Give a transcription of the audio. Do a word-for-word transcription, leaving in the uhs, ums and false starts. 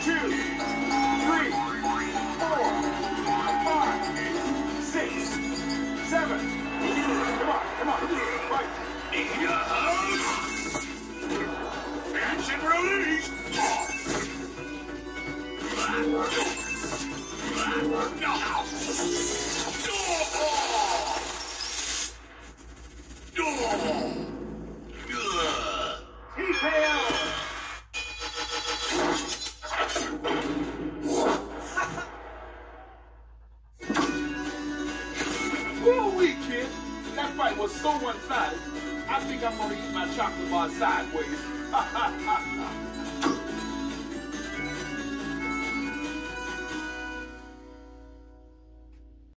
two, three, four, five, six, seven. Come on, come on, right. Need a hug? Catch and release. T P L. Woo-wee, kid. That fight was so one-sided. I think I'm gonna eat my chocolate bar sideways. Ha ha ha ha.